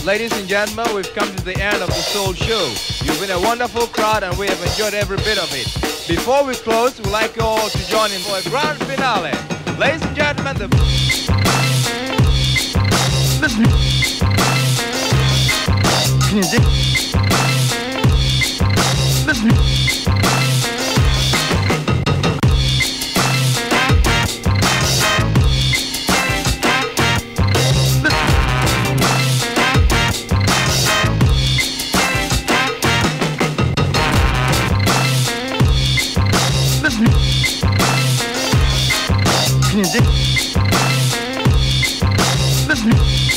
Ladies and gentlemen, we've come to the end of the Soul Show. You've been a wonderful crowd and we have enjoyed every bit of it. Before we close, we'd like you all to join in for a grand finale. Ladies and gentlemen, the... Listen. Listen. Listen.